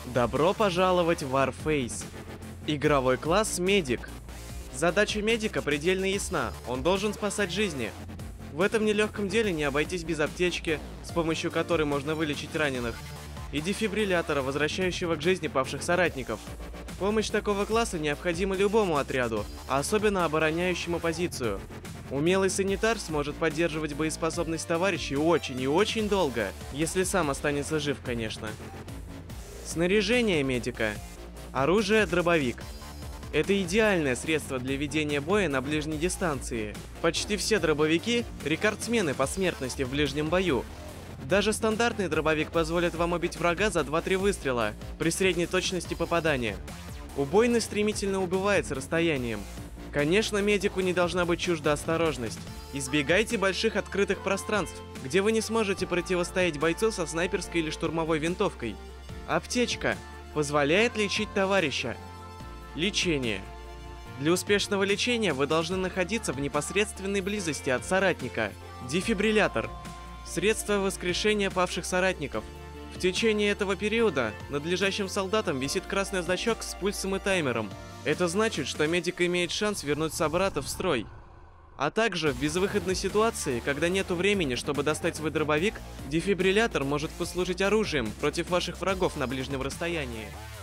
Добро пожаловать в Warface. Игровой класс Медик. Задача медика предельно ясна, он должен спасать жизни. В этом нелегком деле не обойтись без аптечки, с помощью которой можно вылечить раненых, и дефибриллятора, возвращающего к жизни павших соратников. Помощь такого класса необходима любому отряду, а особенно обороняющему позицию. Умелый санитар сможет поддерживать боеспособность товарищей очень и очень долго, если сам останется жив, конечно. Снаряжение медика. Оружие – дробовик. Это идеальное средство для ведения боя на ближней дистанции. Почти все дробовики – рекордсмены по смертности в ближнем бою. Даже стандартный дробовик позволит вам убить врага за 2-3 выстрела при средней точности попадания. Убойность стремительно убывает с расстоянием. Конечно, медику не должна быть чужда осторожность. Избегайте больших открытых пространств, где вы не сможете противостоять бойцу со снайперской или штурмовой винтовкой. Аптечка позволяет лечить товарища. Лечение. Для успешного лечения вы должны находиться в непосредственной близости от соратника. Дефибриллятор. Средство воскрешения павших соратников. В течение этого периода над лежащим солдатом висит красный значок с пульсом и таймером. Это значит, что медик имеет шанс вернуть собрата в строй. А также в безвыходной ситуации, когда нету времени, чтобы достать свой дробовик, дефибриллятор может послужить оружием против ваших врагов на ближнем расстоянии.